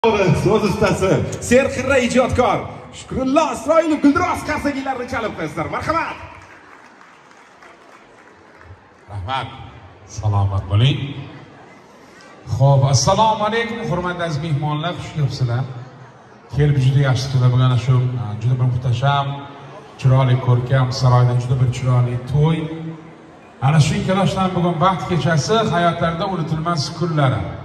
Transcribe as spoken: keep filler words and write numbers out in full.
So'z ustasi, serxirra ijodkor Shukrullo Isroilov Guldiroz qarsagilarini chalib qo'yasizlar. Marhamat. Rahmat. Salomat bo'ling. Xo'p, assalomu alaykum hurmatli aziz mehmonlar, xush kelibsizlar. Kelib juda yaxshi qilib bo'lgan shu juda bir muhtasham, chiroyli ko'rkam saroyda juda bir chiroyli to'y. Ana shu ikkalasidan bugun baxt kechasi hayotlarida unutilmas kunlari.